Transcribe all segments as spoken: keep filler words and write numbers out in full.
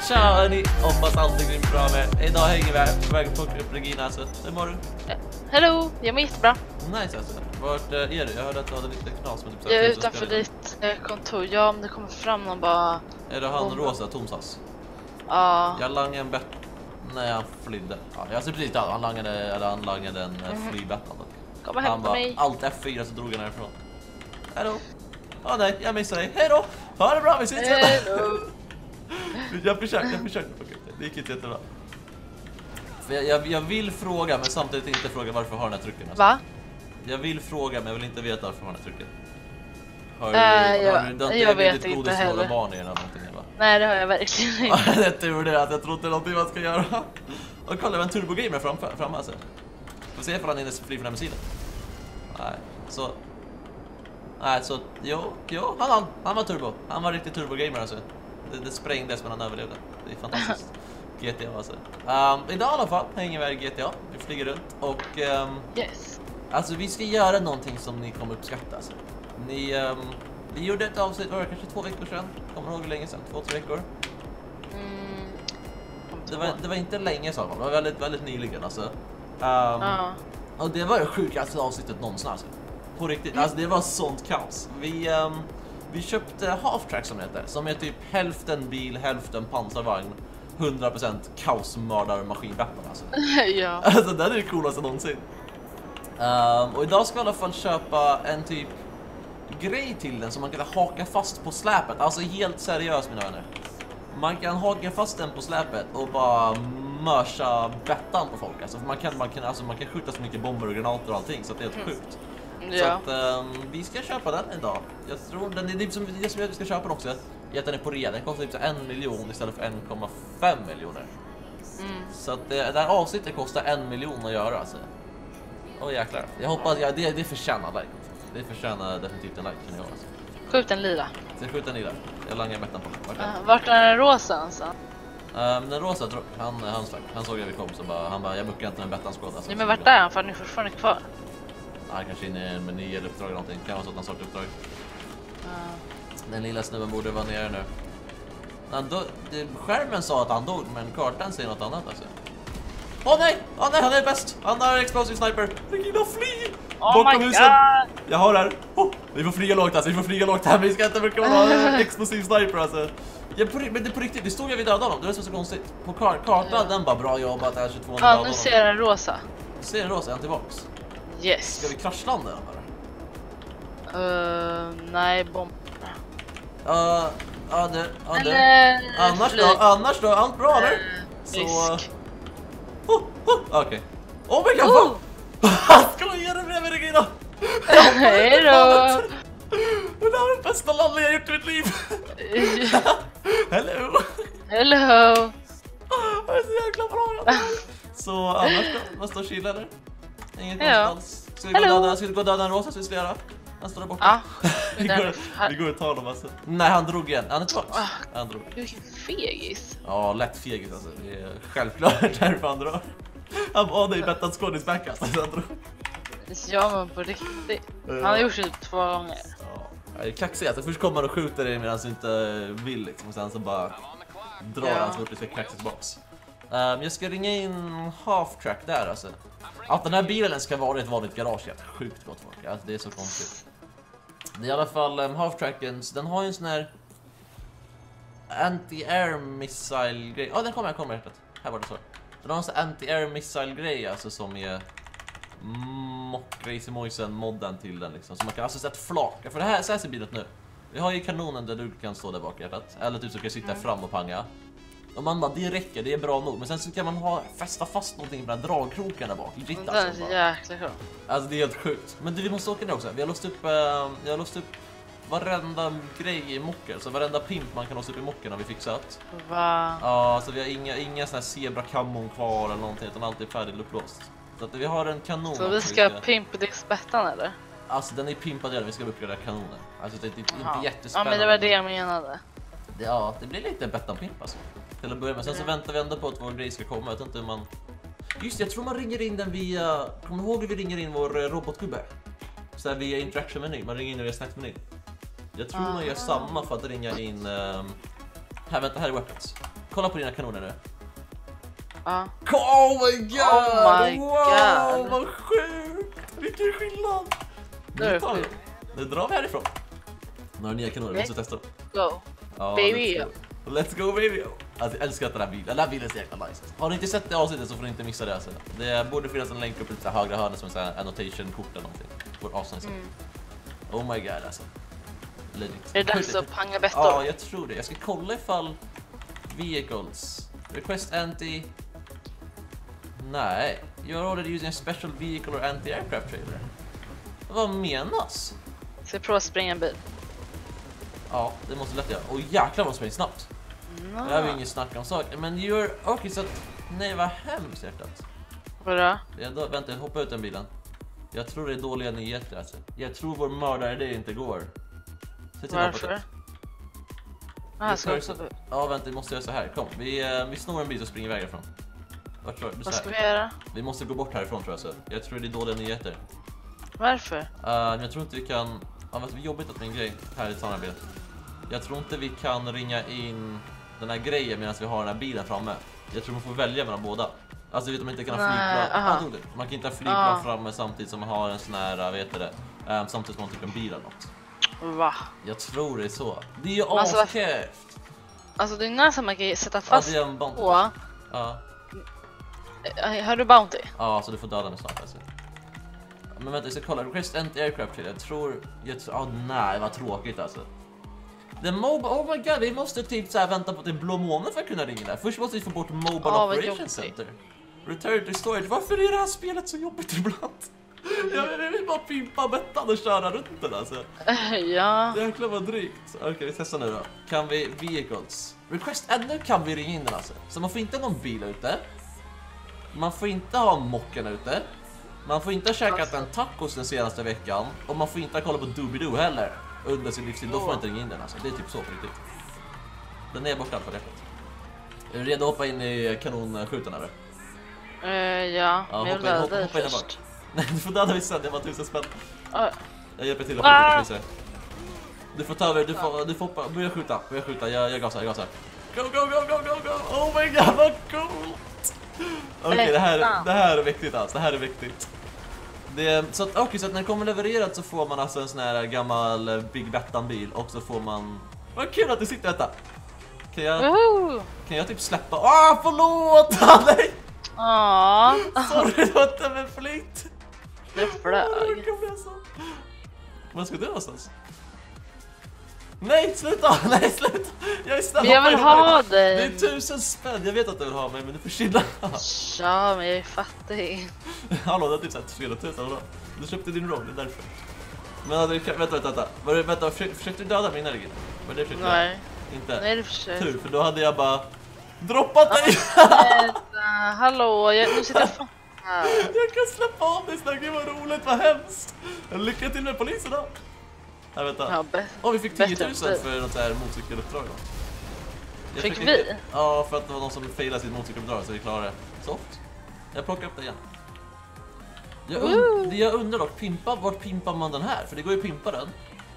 Tja hörni, hoppas allting blir bra med. Idag hänger vi här på väg att plocka upp Regina alltså. Hur mår du? Hello, jag mår jättebra. Nice alltså. Vart är du? Jag hörde att du hade lite knas med typ så jag är utanför ditt eh, kontor. Ja, om det kommer fram någon bara... Är det han rosa Tomsas? Ja. Jag langade en bett... Nej, han flydde. Ja, jag ser precis att han langade, eller han langade en mm. flybettan. Kom och hämta mig. Allt F fyra så drog han härifrån. Hejdå. Åh oh, nej, jag missade dig. Hejdå. Ha det bra, vi ses igen. Jag försökte, jag försökte. Det gick inte jättebra. För jag, jag, jag vill fråga, men samtidigt inte fråga varför har den här trycken. Alltså. Va? Jag vill fråga, men jag vill inte veta varför har den här trycken. Har du, äh, har jag, du, du, jag vet inte heller. Barn i eller någonting, va? Nej, det har jag verkligen inte. Det är tur det, att jag tror inte det är någonting man ska göra. Och kolla, det var en turbogamer framför, framme alltså. Får se ifall han är inne fri från den sidan. Nej, så... Nej, så... Jo, jo, han, han, han var turbo. Han var riktigt turbogamer alltså. Det, det sprängdes men han överlevde. Det är fantastiskt. G T A alltså. Um, idag i alla fall hänger vi här i G T A. Vi flyger runt och... Um, yes. Alltså vi ska göra någonting som ni kommer uppskatta alltså. Ni... Um, vi gjorde ett avsnitt, var det kanske två veckor sedan? Kommer du ihåg hur länge sedan? Två, tre veckor? Mm, det, var, det var inte länge sedan, det var väldigt, väldigt nyligen alltså. Um, ja. Och det var det sjukaste avsnittet någonsin alltså. På riktigt, alltså det var sånt kaos. Vi... Um, Vi köpte Half-Track som det heter, som är typ hälften bil, hälften pansarvagn, hundra procent kaosmördarmaskinbattan alltså. Ja. Alltså det är det coolaste någonsin. Um, och idag ska vi i alla fall köpa en typ grej till den som man kan haka fast på släpet. Alltså helt seriöst mina vänner. Man kan haka fast den på släpet och bara mörsa bettan på folk. Alltså man kan, man kan, alltså, man kan skjuta så mycket bomber och granater och allting så att det är helt sjukt. Ja. Så att, um, vi ska köpa den idag. Jag tror den är det som, det som vi ska köpa den också. Är att den är på rea. Den kostar typ en miljon istället för en komma fem miljoner. Mm. Så att det, det här avsnittet kostar en miljon att göra alltså. Åh jäklar. Jag hoppas, ja, det, det förtjänar like. Det förtjänar definitivt en like kan jag göra alltså. Skjut en lila. Så jag skjuter en lila. Jag langar bettan på den. Uh, vart är den rosa alltså? Um, den rosa, han, han, stack. Han såg att vi kom så bara, han bara, jag muckar inte med bettan skåd alltså. Nej men vart är han? För han är fortfarande kvar. Han kanske inne i en meny eller uppdrag eller någonting. Kan vara så att han startar uppdrag. Uh. Den lilla snubben borde vara nere nu. Han dog, det, skärmen sa att han dog, men kartan säger något annat alltså. Åh oh, nej! Åh oh, nej, han är bäst! Han har explosive sniper! Regina, fly! Oh my husen. god! Jag har här! Oh, vi får flyga lågt alltså, vi får flyga lågt här. Vi ska inte brukar ha explosive sniper alltså. Ja, på, men det på riktigt, det stod jag vid döda honom. Det är så, så konstigt. På kar kartan, ja. Den bara bra jobbat, det är tjugotvå. Ja, nu ser den rosa. Ser den rosa, är han tillbaks? Yes. Ska vi kraschlanda den bara? Uh, nej, bomb. Ja, uh, ja det, ja det. Eller annars flyg. då, annars då, allt bra eller? Uh, så... Oh, oh, okej. Okay. Oh my god! Oh. Ska man göra det bredvid Regina? Hej då! Det är den bästa landning jag gjort i mitt liv. Hello! Hello! Det är så jäkla bra. Så annars då? Vad står chilla eller? Inget någonstans. Ska vi gå döda, ska vi gå döda en rosa så vi ska göra? Han står där borta. Ja. vi, går, vi går och tar dem alltså. Nej, han drog igen. Han är tillbaka. Han drog. Vilken fegis. Ja, lätt fegis alltså. Det är självklart därför han drar. Han var det i bettan skådisback alltså. Han drog. Ja, men på riktigt. Han har gjort det två gånger. Ja, jag är kaxig alltså. Först kommer han och skjuter dig medan han inte vill liksom. Och sen så bara drar ja. han så fort det ska kaxa tillbaks. Um, jag ska ringa in Half-Track där alltså. Att den här bilen ska vara ett vanligt garage är sjukt gott folk. Alltså, det är så konstigt. Det är i alla fall um, Half-Trackens. Den har ju en sån här anti-air missile grej. Ja, oh, den kommer, jag kommer rätt. Här var det så. Den har en sån anti-air missile grej alltså som är mock Crazy Moisen modden till den liksom. Så man kan alltså sätta flak. För det här, så här ser bilen nu. Vi har ju kanonen där du kan stå där bak hjärtat. Eller typ så kan jag sitta mm. fram och panga. Och man bara, det räcker, det är bra nog. Men sen så kan man ha fästa fast någonting på den här dragkroken där bak. Legit, det är alltså, så jäkla kul. Alltså det är helt sjukt. Men du, vi måste åka ner också. Vi har låst upp, uh, jag har låst upp varenda grej i mocker. Så varenda pimp man kan låsa upp i mocken har vi fixat. Va? Ja, så vi har inga, inga såna här zebra-kammon kvar eller någonting. Utan allt är färdigt upplåst. Så att vi har en kanon. Så vi ska pimpa diskbettan eller? Alltså den är pimpad redan, vi ska uppgradera kanonen. Alltså det är inte, inte jättespännande. Ja, men det var det jag menade. Det, ja, det blir lite bettan-pimp alltså. Till att börja med. Sen så väntar vi ändå på att vår grej ska komma. Jag vet inte hur man... Just det, jag tror man ringer in den via... Kommer du ihåg hur vi ringer in vår robotgubbe? Så här via interaction-meny. Man ringer in via snack-meny. Jag tror ah. man gör samma för att ringa in... Um... Här, vänta, här är weapons. Kolla på dina kanoner nu. Ja. Oh my god! Oh my wow, god. vad sjukt! Vilken skillnad! Det är Nu tar vi sjukt. Nu drar vi härifrån. Några nya kanoner, vi måste testa dem. Go. Ja, Baby. Let's go, let's go baby. Alltså, jag älskar att den här bilen. Den här bilen är så jäkla nice. Har ni inte sett det avsnittet så får ni inte missa det. Alltså. Det borde finnas en länk upp i det högra hörnet som en annotation-kort eller någonting. Vår avsnitt. Mm. Oh my god alltså. Legit. Är det dags att panga bettor? Ja, jag tror det. Jag ska kolla ifall vehicles. Request anti. Nej. You're already using a special vehicle or anti-aircraft trailer. Vad menas? Ska vi prova att spränga en bil? Ja, det måste lätt göra. Och jäklar vad springer snabbt. No. Det har vi inget snack om saker. Men you're... Okej, okay, så att... Nej, vad hemskt hjärtat. Vadå? Jag då, vänta, hoppa ut den bilen. Jag tror det är dåliga nyheter alltså. Jag tror vår mördare det inte går. Varför? Ah, ska också... Ja, vänta, vi måste göra så här. Kom, vi, uh, vi snor en bil och springer iväg härifrån. Vart tror du? Vad ska vi göra? Vi måste gå bort härifrån tror jag så. Jag tror det är dåliga nyheter. Varför? Uh, men jag tror inte vi kan... Ja, vet, det är jobbigt att min grej här i samarbetet. Jag tror inte vi kan ringa in den här grejen medan vi har den här bilen framme. Jag tror man får välja mellan båda. Alltså vet man inte kan ha flygplan. Ah, man kan inte ha flygplan ah. framme samtidigt som man har en sån här, vet du det. Um, samtidigt som man typ en bil eller något. Va? Jag tror det är så. Det är ju askeft. Alltså det är nästan man kan sätta fast ja, det är en bounty. På. Ja. Har du bounty? Ja, så du får döda mig snart alltså. Men vänta, jag ska kolla. Request anti-aircraft till. Jag tror... Jag tror... Oh, nej, vad tråkigt alltså. The mobile... Oh my god, vi måste typ så här vänta på till blå månen för att kunna ringa där. Först måste vi få bort Mobile oh, Operations Center. Return to storage. Varför är det här spelet så jobbigt ibland? Jag vill bara pimpa bettan och köra runt den alltså. Ja. Det är jäkla vad drygt. Okej, okay, vi testar nu då. Kan vi... Vehicles. Request... Äh, nu kan vi ringa in den alltså. Så man får inte ha någon bil ute. Man får inte ha mocken ute. Man får inte ha käkat en tacos den senaste veckan. Och man får inte ha kollat på Doobidoo heller under sin livstid. Då får man inte ringa in den alltså. Det är typ så på riktigt. Den är borta på hjärtat. Är du redo att hoppa in i kanonskjuten eller? Uh, ja, ja, men jag hoppa in, hoppa, hoppa in där bak. Nej, du får döda mig sen. Det var tusen spänn. Uh. Jag hjälper till att ah. få Du får ta över. Du får, du får hoppa. Börja skjuta. Börja skjuta. Jag, jag gasar. Jag gasar. Go, go, go, go, go, go. Oh my god, vad coolt. Okej, okay, det, här, det här är viktigt alltså. Det här är viktigt. Det, så att, okay, så att när det kommer levererat så får man alltså en sån här gammal Big Bettan-bil. Och så får man... Vad kul att du sitter detta. Kan jag, uh-huh. kan jag typ släppa... Åh, oh, förlåt! Nej! Åh. Sorry, det var inte med flit. Det flög. Vad ska du någonstans? Nej, sluta! Nej, sluta! Jag är snabb. Men jag vill ha dig. Det är tusen spänn. Jag vet att du vill ha mig, men du får chilla. Ja, men jag är fattig. Hallå, det är typ såhär fyra tusen. Du köpte din roll, det är därför. Men vänta, vänta, vänta. Var det, vänta, försökte, försökte du döda min energi? Var det försökte Nej. Jag? Inte? Nej, det försökte. Tur, för då hade jag bara droppat dig. Vänta, hallå, jag, nu sitter jag fan här. Jag kan släppa av dig snart, gud vad roligt, vad hemskt. Lycka till med polisen då. Nej, vänta. Ja, be- oh, vi fick tio tusen för något så här motorcykeluppdrag då. Jag fick vi? Inte... Ja, för att det var någon som failade sitt motorcykeluppdrag så vi klarade det. Soft. Jag plockar upp det igen. Jag, und- jag undrar dock, pimpa, vart pimpar man den här? För det går ju att pimpa den.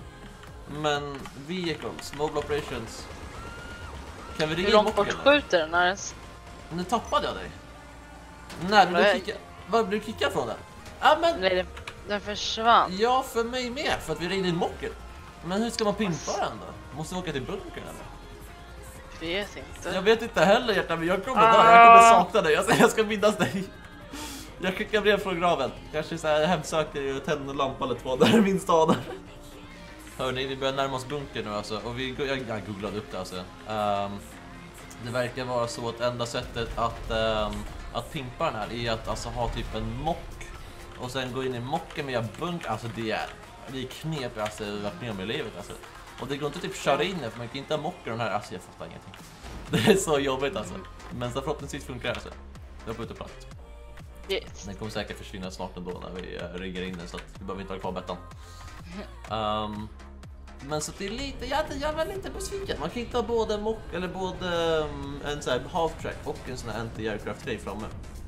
Men vehicles, mobile operations. Kan vi ringa Hur långt bort skjuter den här ens? Nu tappade jag dig. Nej, men du kickade. Vad blev du kickad från den? Ja, men... Nej, den försvann. Ja, för mig med, för att vi ringde in mocken. Men hur ska man pimpa den då? Måste vi åka till bunkern eller? Jag vet inte. Jag vet inte heller hjärta, men jag kommer ah. där. Jag kommer sakna dig. Jag ska, jag ska minnas dig. Jag skickar brev från graven. Kanske så här hemsöker och tänder en lampa eller två. Där är min stad. Hörrni, vi börjar närma oss bunkern nu alltså. Och vi, jag, jag googlade upp det alltså. Um, det verkar vara så att enda sättet att, um, att pimpa den här är att alltså, ha typ en mock. Och sen gå in i mocken med bunk. Alltså det är, det är knep alltså, jag har varit med om i livet alltså. Och det går inte typ köra in för man kan inte ha mockar den här. Alltså jag fattar ingenting. Det är så jobbigt alltså. Men så förhoppningsvis funkar det alltså. Jag får ut och platt. Yes. Den kommer säkert försvinna snart ändå när vi uh, riggar in den. Så att vi behöver inte ha kvar bettan. Um, men så det är lite, jag, jag är väl lite besviken. Man kan inte ha både mock eller både um, en sån här half-track och en sån här anti-aircraft-grej framme.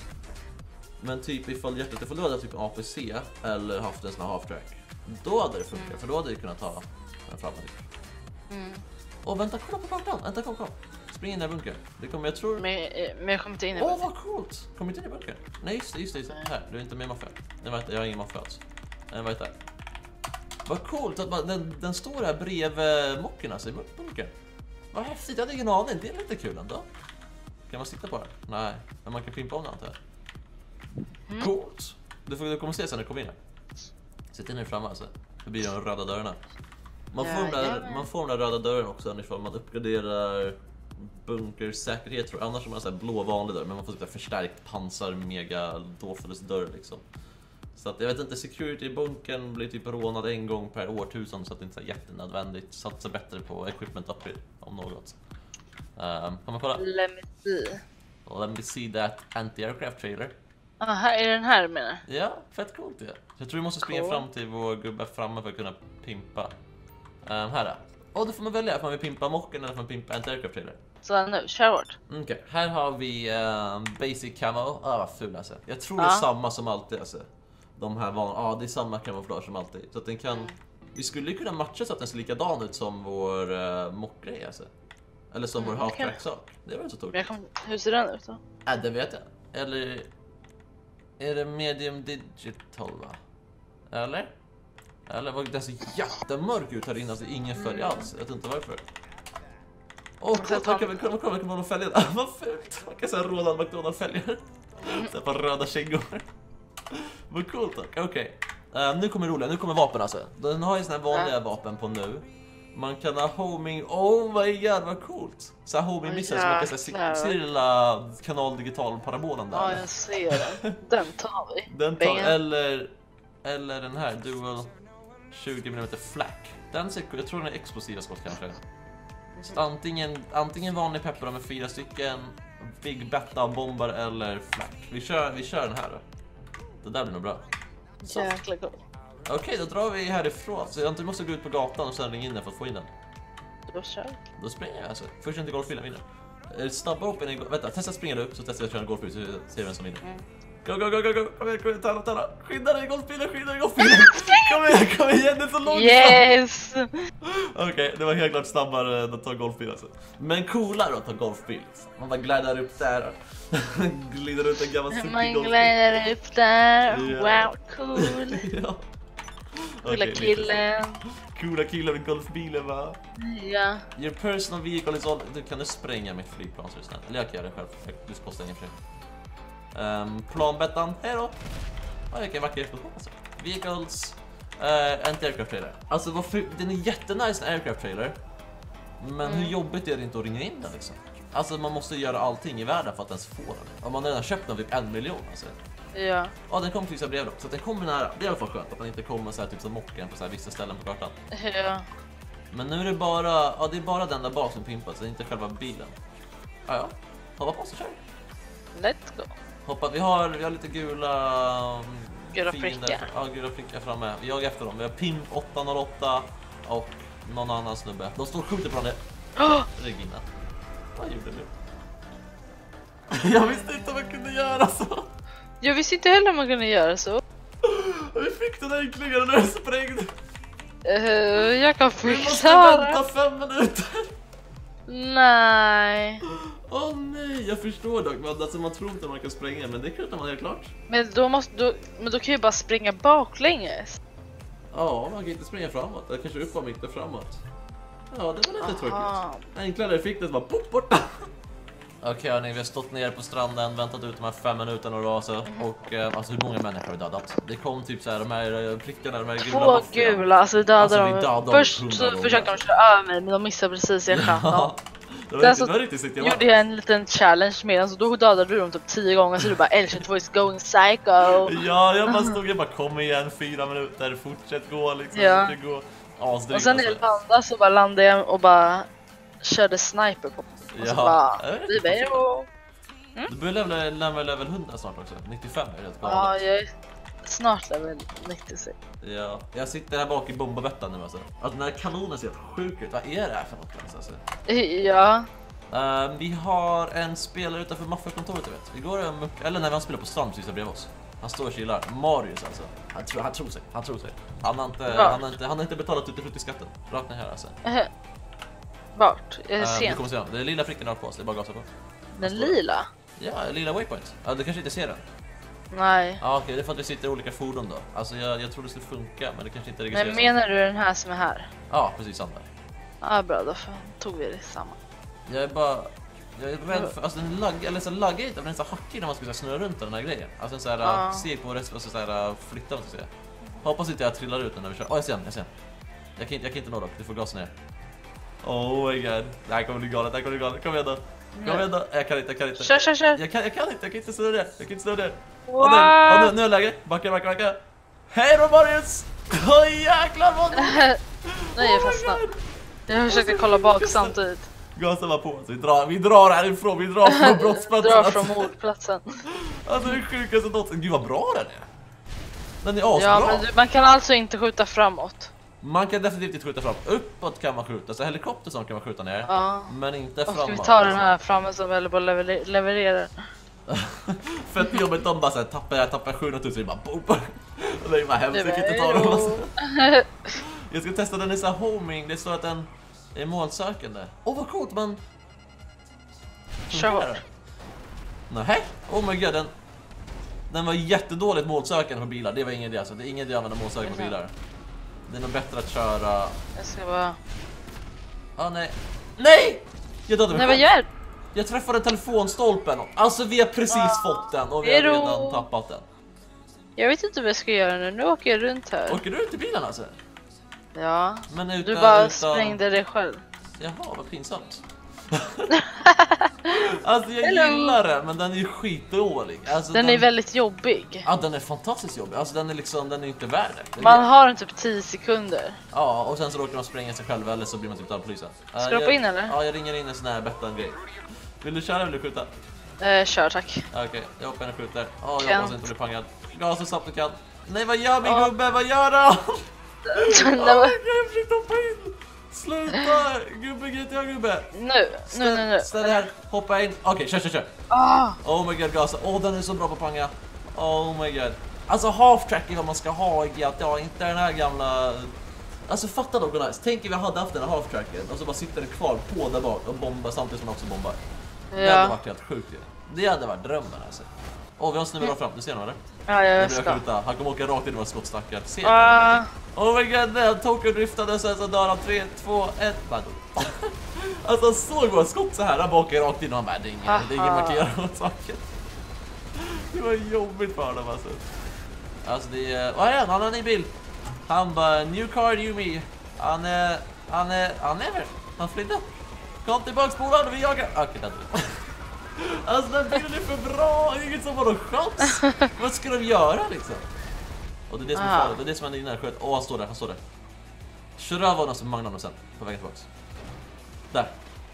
Men typ ifall hjärtat, ifall du hade typ A P C eller haft en sån här half-track, då hade det funkat, mm. för då hade du kunnat ta den framme. Mm. Och vänta, kolla på kartan. Vänta, kom, kom. spring in i bunkern. Det kommer jag tror... Men, eh, men jag kommer inte in i Åh, bunkern. vad coolt! Kommer inte in i bunkern? Nej, just det, just det. Just det. Här, du är inte med i Mafia. Jag vet, jag har ingen Mafia alls. Jag vet det. Vad coolt att man, den, den står här bredvid mocken alltså i bunkern. Vad häftigt, jag hade ingen aning. Det är lite kul ändå. Kan man sitta på det? Nej, men man kan pimpa om det antar jag. Mm. Coolt! Du får du kommer se sen när du kommer in här. Sitt in här framme alltså. Förbi de röda dörrarna. Man får, ja, där, man får de där röda dörren också ifall man uppgraderar bunkersäkerhet tror jag. Annars är man så här blå vanlig dörr, men man får så förstärkt pansar mega dåfades dörr liksom. Så att jag vet inte, security i bunkern blir typ rånad en gång per årtusen så att det inte är jättenödvändigt. Satsa bättre på equipment upgrade om något. Um, kan man kolla? Let me see. Let me see that anti-aircraft trailer. Ah, här är den här menar. Ja, fett coolt det. Jag tror vi måste springa cool. fram till vår gubbe framme för att kunna pimpa. Um, här då. Åh, då får man välja om man vill pimpa mocken eller om man vill pimpa anti-aircraft trailer. Så nu, kör hårt. Okej, okay. Här har vi um, basic camo. Ah, vad ful alltså. Jag tror ah. det är samma som alltid alltså. De här var, ja ah, det är samma kamouflage som alltid. Så att den kan, mm. vi skulle ju kunna matcha så att den ser likadan ut som vår uh, mockgrej alltså. Eller som mm, vår half-track-sak. Det var inte så tokigt. Kan... Hur ser den ut då? Ja, äh, det vet jag. Eller är det medium digital va? Eller? Eller vad det är så jättemörk ut här inne, alltså ingen följ alls. Jag vet inte varför. Åh, kolla, man kan väl kolla, kolla, kan man följa där. Vad fult. Man kan säga Ronald McDonald följer. Så på röda kängor. Vad coolt dock. Okej. Okay. Uh, nu kommer roliga, nu kommer vapen alltså. Den har ju såna här vanliga äh. vapen på nu. Man kan ha homing. Oh my god, vad coolt. Så här homing missar som man kan säga. Ser du lilla kanal digital parabolen där? Ja, jag ser den. Den tar vi. Den tar eller eller den här dual tjugo millimeter flak. Den ser, jag tror den är explosiva skott kanske. Så antingen antingen vanlig peppar med fyra stycken big betta bombar eller flak. Vi kör vi kör den här då. Det där blir nog bra. Jäkla cool. Okej, okay, då drar vi härifrån. Så jag inte måste gå ut på gatan och sen ringa in den för att få in den. Då kör. Då springer jag alltså. Först inte golffilen vinner. Snabba upp en. Vänta, testa springa upp så testar jag att köra en golfbil så ser vi vem som vinner. Mm. Go, go, go, go, go. Kom igen, kom igen, tala, tala. Skynda dig i golfbilen, skynda dig i golfbilen. Kom igen, kom igen, det är så långt. Yes! Okej, okay, det var helt klart snabbare än att ta golfbil alltså. Men coolare att ta golfbil. Man bara glider upp där. Glider ut en gammal cykel. Man glider upp där. Yeah. Wow, cool. Ja. Coola okay, killen. Coola killen med golfbilen va? Ja. Your personal vehicle is all... Du kan du spränga mitt flygplan så snällt. Eller jag kan göra det själv. Du kostar ingen fri. Um, planbettan, hej då. Ja, vilken vacker explosion alltså. Vehicles, uh, anti-aircraft trailer. Alltså varför, den är jättenice en aircraft trailer. Men mm. hur jobbigt är det inte att ringa in den liksom? Alltså man måste göra allting i världen för att ens få den. Om man redan köpt den typ en miljon alltså. Ja. Ja, den kommer fixa brev då. Så att den kommer nära. Det är i alla fall skönt att den inte kommer så här typ som mocken på så här vissa ställen på kartan. Ja. Men nu är det bara, ja det är bara den där bak som pimpas, så inte själva bilen. Ja ja. Hoppa på så kör. Let's go. Hoppa, vi har vi har lite gula gula fricka. Ja, gula fricka framme. Vi jagar efter dem. Vi har Pimp åtta noll åtta och någon annan snubbe. De står och skjuter på varandra. Oh! Regina. Vad gjorde du? Jag visste inte vad man kunde göra så. Jag visste inte heller om man kunde göra så. Vi fick den äntligen när den är sprängd. Uh, jag kan fixa. Vi måste vänta fem minuter. Nej. Åh oh, nej, jag förstår dock. Men alltså, man tror inte att man kan spränga, men det är klart att man är klart. Men då, måste, då, men då kan ju bara springa baklänges. Ja, man kan inte springa framåt. Eller kanske upp och mitt och framåt. Ja, det var lite tråkigt. Enklare fick det bara pop borta. Okej okay, hörni, vi har stått ner på stranden, väntat ut de här fem minuterna och alltså. Och eh, alltså hur många människor har vi dödat? Det kom typ så här de här prickarna, de här gula. Två gula, alltså vi dödade alltså, dem. Först så försökte de köra över mig, men de missade precis i chansen. Ja, sen så gjorde jag en liten challenge med den, så då dödade du dem typ tio gånger, så du bara Ancient Voice going psycho. Ja, jag bara stod och bara kom igen, fyra minuter, fortsätt gå liksom. Ja. Gå. Och sen när jag landade så bara landade jag och bara körde sniper på. Och så ja, bara, vi börjar och... Mm? Du börjar level, level, level hundra snart också, nittiofem är det helt galet. Ja, jag är snart level nittiosex. Ja, jag sitter här bak i bombabettan nu alltså. Alltså den här kanonen ser helt sjuk ut, vad är det här för något alltså? Ja. Uh, vi har en spelare utanför Mafia-kontoret, du vet. Vi går över, eller när vi spelar på strand precis bredvid oss. Han står och chillar. Marius alltså. Han, tro, han tror sig, han tror sig. Han har inte, ja. han har inte, han har inte betalat ut i skatten. Rakt ner här alltså. Uh -huh. Vart? Är det Uh, du sent? kommer se den. Det är lilla pricken rakt på oss, det är bara att gasa på. Den lila? Ja, lila waypoint. Ja, du kanske inte ser den. Nej. Ja, okej, det är för att vi sitter i olika fordon då. Alltså jag, jag tror det skulle funka, men det kanske inte registreras. Men menar du den här som är här? Ja, precis samma. Ja, ah, bra, då tog vi det samma. Jag är bara... Jag är rädd för... Alltså den lag... Eller så laggar inte, den är så hackig när man ska snurra runt den här grejen. Alltså en sån här ah. steg på rest och så här flytta, man ska säga. Hoppas inte jag trillar ut när vi kör. Åh, oh, jag ser den, jag ser den. Jag kan inte, jag kan inte nå dock, du får gasa ner. Oh my god. Det här kommer bli galet, det här kommer bli galet. Kom igen då. Kom igen då. Jag kan inte, jag kan inte. Kör, kör, kör. Jag kan, jag kan inte, jag kan inte snurra ner. Jag kan inte snurra ner. Wow. Och nu, och nu, nu är läge. Backa, backa, backa. Hej då Marius! Åh oh, jäklar vad... Nej, jag fastnade. Jag försökte kolla bak samtidigt. Gasen var på, så vi drar, vi drar härifrån, vi drar från brottsplatsen. Drar från mordplatsen. Alltså det är sjukaste någonsin. Gud vad bra den är. Den är asbra. Ja, men du, man kan alltså inte skjuta framåt. Man kan definitivt inte skjuta fram. Uppåt kan man skjuta, så helikopter som kan man skjuta ner. Ja. Men inte framåt. Ska vi ta den här framme som väl bara lever levererar? Fett jobbigt, de bara såhär, tappar jag tappar sjuhundratusen, bara boom. Och det är bara hemskt, jag kan inte ta dem. Jag ska testa, den är så här homing, det står att den är målsökande. Åh oh, vad coolt, man. Kör. Nej, oh my god, den Den var jättedåligt målsökande på bilar. Det var ingen idé, alltså. Det är ingen idé att använda målsökande på bilar. Det är nog bättre att köra. Jag ska bara... Ah, nej. Nej! Jag dödade mig. Nej, vad gör? Jag träffade telefonstolpen. Alltså vi har precis ah. fått den och vi har redan tappat den. Jag vet inte vad jag ska göra nu. Nu åker jag runt här. Åker du ut i bilen alltså? Ja. Men utan, du bara utan... sprängde dig själv. Jaha, vad pinsamt. Alltså jag Hello. gillar den, men den är ju skitdålig. Alltså, den, den är väldigt jobbig. Ja, den är fantastiskt jobbig. Alltså den är liksom, den är inte värd det. Man är... har den typ tio sekunder. Ja, och sen så råkar man spränga sig själv eller så blir man typ av polisen. Ska du hoppa in eller? Ja, jag ringer in en sån här Bettan-grej. Vill du köra eller vill du skjuta? Eh, kör tack. Okej, okay, jag hoppar in och skjuter. Ja, jag hoppas inte bli pangad. Gas så snabbt du kan. Nej, vad gör min oh. gubbe? Vad gör han? Nej, oh, jag försökte hoppa in. Sluta, gubbe, G T A-gubbe. Nu, ställ, nu, nu, nu. Ställ här, hoppa in. Okej, okay, kör, kör, kör. Oh. oh my god, gasa. Åh, oh, den är så bra på panga. Oh my god. Alltså, half-track är vad man ska ha i G T A, inte den här gamla... Alltså, fatta då, nice. Tänk om vi hade haft den här half-tracken och så bara sitter den kvar på där bak och bombar samtidigt som man också bombar. Ja. Det hade varit helt sjukt ju. Det hade varit drömmen alltså. Åh, oh, vi har en snubbe där fram, du ser någon eller? Ja, jag vet. Han kommer åka rakt in i våra skottstackar. Ser uh. Oh my god, nej, Tokyo driftade sen så dör han. tre, två, ett, alltså han såg våra skott så här, han bara åker rakt in och han bara, det är ingen, det är ingen markerar mot saken. Det var jobbigt för honom alltså. Alltså det är, vad är han? Han har en ny bil. Han bara, new car, new me. Han är, han är, han lever. Han flydde. Kom tillbaks på honom, vi jagar. Okej, okay, det alltså den bilen är för bra, inget som har någon chans. Vad ska de göra liksom? Och det är det som är farligt, det är det som är innan sköt. Åh, han står där, han står där. Kör över honom som magnar honom sen, på vägen tillbaks. Där.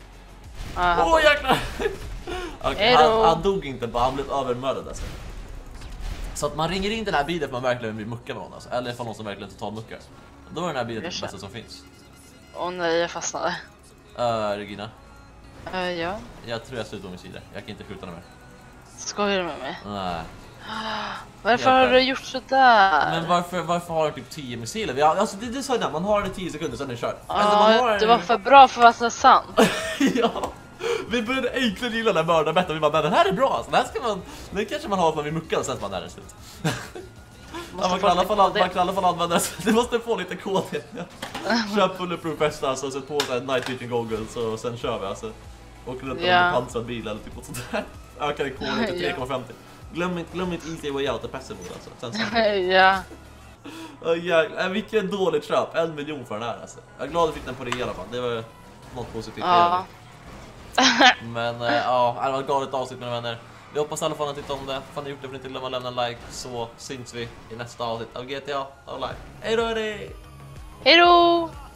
Åh, oh, jäklar! Okay, han, han dog inte, bara han blev övermördad alltså. Så att man ringer in den här bilen för man verkligen vill mucka med någon alltså. Eller för någon som verkligen total muckar. Då är den här bilen det bästa som finns. Åh oh, nej, jag fastnade. Uh, Regina. Uh, ja. Jag tror jag slutar med sidor. Jag kan inte skjuta mer. Skojar du med mig? Nej. Varför har du gjort sådär? Men varför, varför har du typ tio missiler? Vi har, alltså det, det sa jag, man har det tio sekunder sen är det kört. Ja, alltså, man har det var för bra för att vara sant. Ja. Vi började äntligen gilla den mörda bättre. Vi bara, men den här är bra alltså. Den här ska man, den kanske man har för att vi muckar och sen man är det slut. Ja, man kan i alla fall, man kan i alla fall använda det. Det måste få lite kod. Köp bulletproof väst alltså, och sätt på så här night vision goggles och sen kör vi alltså. Åker runt med en pansrad bil eller typ något sånt där. Ökar i koden till tre komma femtio. Glöm inte, glöm inte easy way out och passive mode alltså. Sen ja. Oh, jäklar. Vilken dålig köp. En miljon för den här alltså. Jag är glad att du fick den på det i alla fall. Det var något positivt. Ja. Men äh, ja, det var ett galet avsnitt mina vänner. Vi hoppas i alla fall att ni tyckte om det. Fan ni gjort det för att inte glömma att lämna en like. Så syns vi i nästa avsnitt av G T A Online. Hej då! Hej då!